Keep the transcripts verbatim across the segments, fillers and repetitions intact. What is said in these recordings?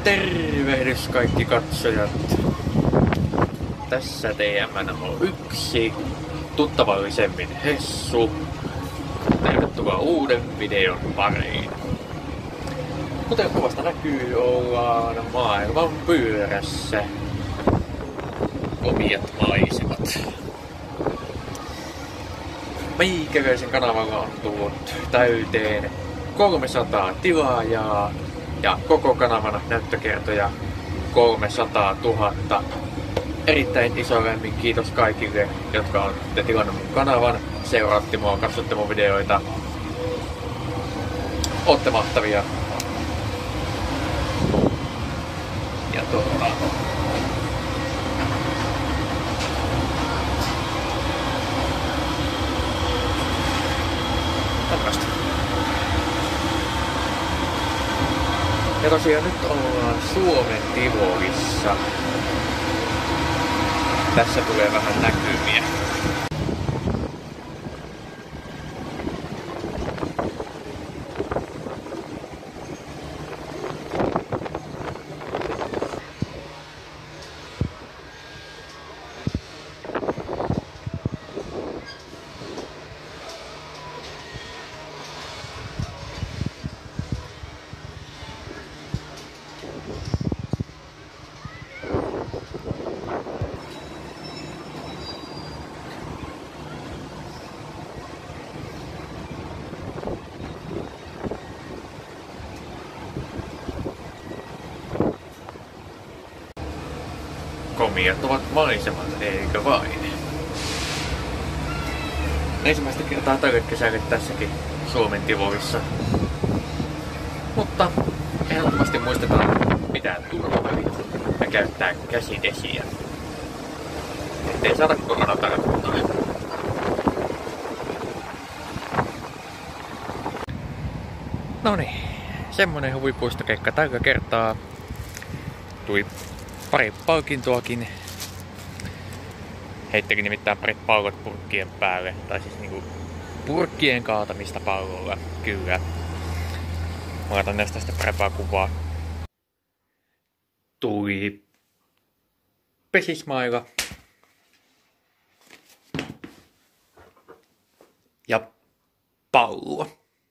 Tervehdys kaikki katsojat! Tässä T M N O yksi, tuttavallisemmin Hessu. Tervetuloa uuden videon pariin. Kuten kuvasta näkyy, ollaan maailman pyörässä. Omiat maisemat. Meikäläisen kanavalla on tullut täyteen kolmesataa tilaajaa ja koko kanavan näyttökertoja kolmesataatuhatta. Erittäin iso lämmin kiitos kaikille, jotka olette tilannut mun kanavan, seuraatte mua, katsotte mun videoita. Ootte mahtavia. Ja tuota... Tarkasta. Ja tosiaan nyt ollaan Suomen Tivolissa. Tässä tulee vähän näkymiä. Komiat ovat maisemat, eikö vain? Ensimmäistä kertaa tälle kesälle tässäkin Suomen Tivolissa. Mutta ehdottomasti muistetaan pitää turvavälit ja käyttää käsidesiä, ettei saada koronatartuntaa. Noniin, semmonen huvipuistokeikka tällä kertaa. Tuli pari palkintoakin. Heittelin nimittäin parit pallot purkkien päälle. Tai siis niinku purkkien kaatamista pallolla. Kyllä. Mä laitan näistä sitä parempaa kuvaa. Tuli pesismailla. Ja pallo.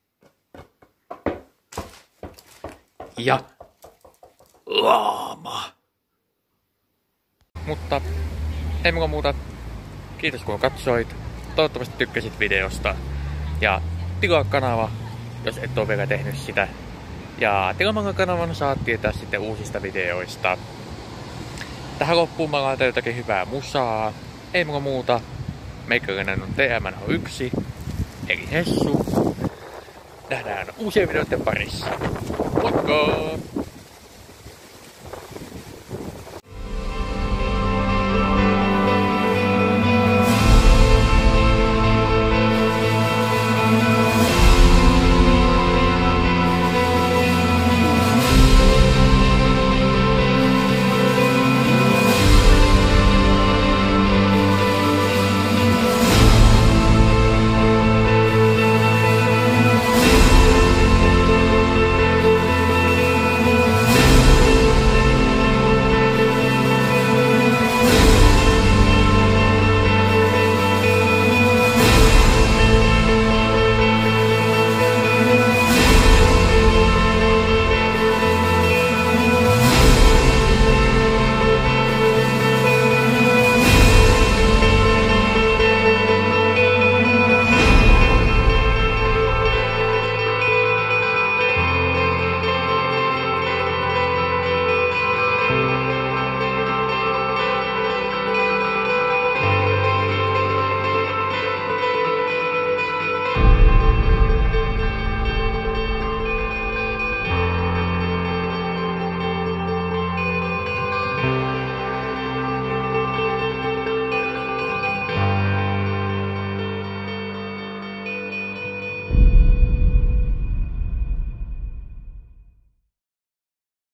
Ja laama. Mutta ei mulla muuta. Kiitos kun katsoit. Toivottavasti tykkäsit videosta. Ja tilaa kanava, jos et ole vielä tehnyt sitä. Ja tilaamalla kanavan saat tietää sitten uusista videoista. Tähän loppuun mä laitan jotakin hyvää musaa. Ei mulla muuta. Meikäläinen on T M N O yksi. Eli Hessu. Nähdään uusien videoiden parissa. Moikka!